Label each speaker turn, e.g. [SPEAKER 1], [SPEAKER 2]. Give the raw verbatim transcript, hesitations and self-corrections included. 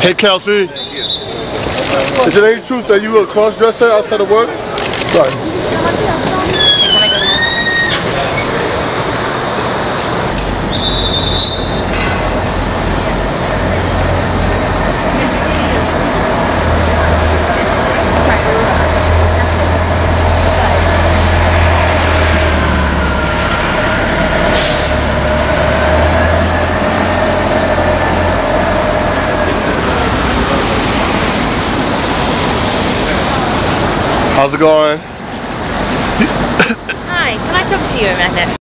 [SPEAKER 1] Hey Kelsey, is it any truth that you were a cross-dresser outside of work? Sorry. How's it going?
[SPEAKER 2] Hi, can I talk to you a minute?